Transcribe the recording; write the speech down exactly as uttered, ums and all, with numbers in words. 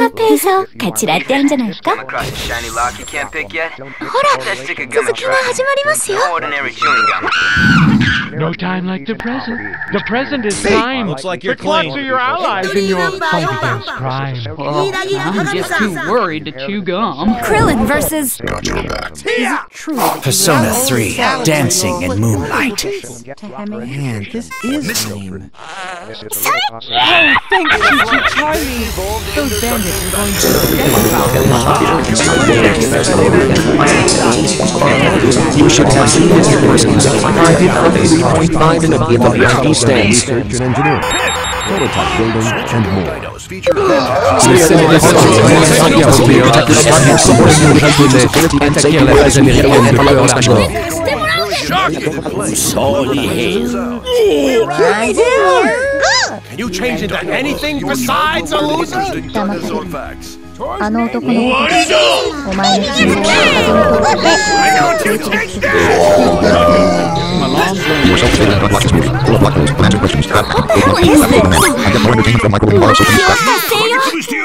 카페에서 같이 라떼 한잔 할까? Come across a shiny lock you can't pick yet? ほら、 Let's stick a gum and 続きが try. 始まりますよ。 No ordinary chewing gum. No time like the present. The present is time. Looks like you're the clocks clean. are your allies in your fight against crime. Oh, I'm just too worried to chew gum. Krillin versus Persona three, Dancing in Moonlight. Man, this is lame. Thank you, Teacher Charlie. Those bandits are going to You should have seen Mister Person's private three point five in the V I P stands. Research and engineering, prototype building, and more. Can you change into anything besides a loser? あの男のことお前の希望を風に取って Yourself today and unlock this movie. Full of block holes, unanswered questions. I get more entertainment from Michael Barr, so can you stop?